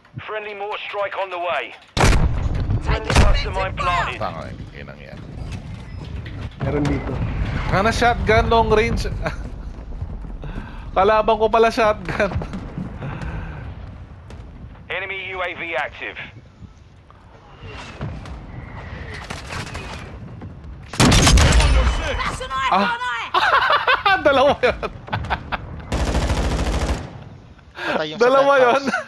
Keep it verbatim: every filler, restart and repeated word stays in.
Friendly mortar strike on the way. Friendly cluster mine planted. Tangay, inang yan. Meron dito. Nga na shotgun, long range. Kalaban ko pala shotgun. Enemy U A V active. Ah. Dalawa yun. Patay yung Dalawa sa yun.